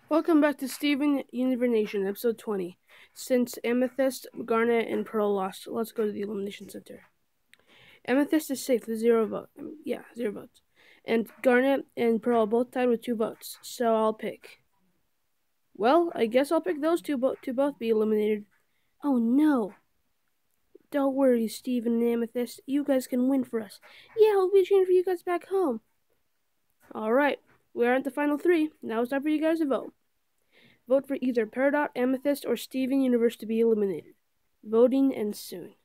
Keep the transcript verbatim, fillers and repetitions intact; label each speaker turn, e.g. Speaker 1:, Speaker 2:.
Speaker 1: Welcome back to Steven Universe Nation, episode twenty. Since Amethyst, Garnet, and Pearl lost, let's go to the Elimination Center. Amethyst is safe with zero votes. Yeah, zero votes. And Garnet and Pearl both tied with two votes, so I'll pick. Well, I guess I'll pick those two bo- to both be eliminated. Oh no! Don't worry, Steven and Amethyst. You guys can win for us. Yeah, we'll be cheering for you guys back home. Alright, we're at the final three. Now it's time for you guys to vote. Vote for either Peridot, Amethyst, or Steven Universe to be eliminated. Voting ends soon.